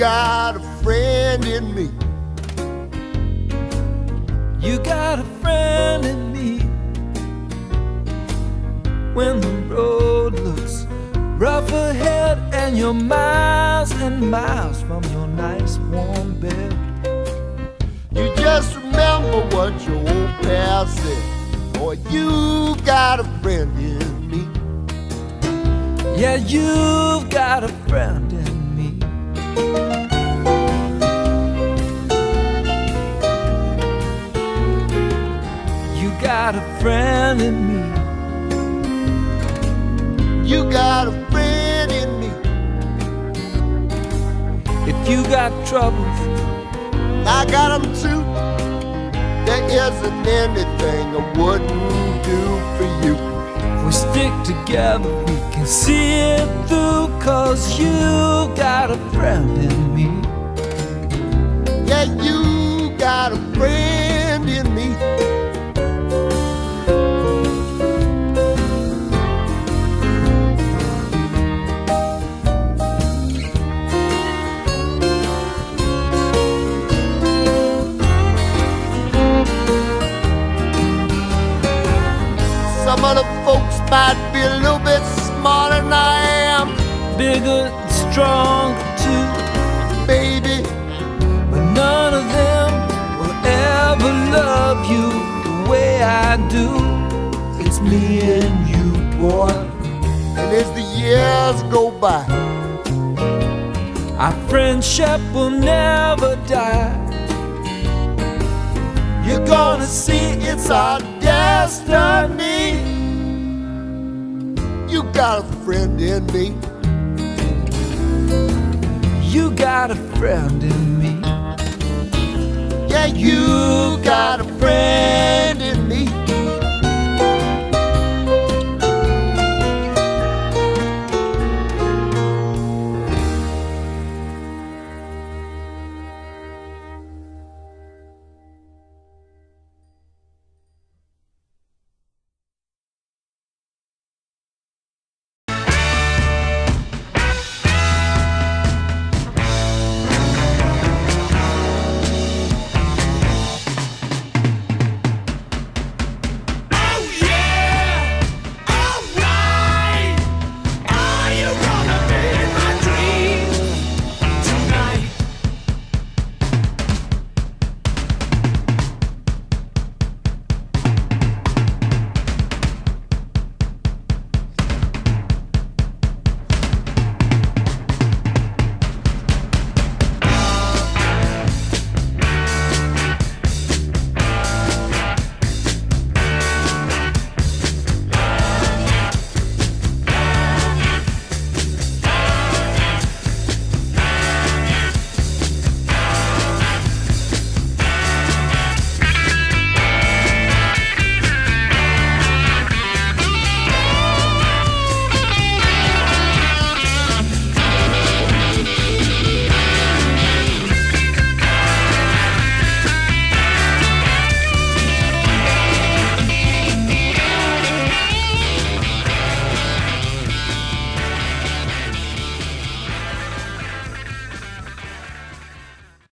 got a friend in me. You got a friend in me. When the road looks rough ahead and you're miles and miles from your nice warm bed, you just remember what your old past said. Boy, you got a friend in me. yeah, you've got a friend in me. You got a friend in me. You got a friend in me. If you got troubles, I got them too. There isn't anything I wouldn't do for you. if we stick together, we can see it through. 'Cause you got a friend in me. Yeah, you got a friend in me. Some of the folks might be a little bit smarter than I am, Bigger and stronger too, baby. but none of them will ever love you the way I do. It's me and you, boy. And as the years go by, Our friendship will never die. you're gonna see it's our destiny. You got a friend in me. You got a friend in me. Yeah, you got a friend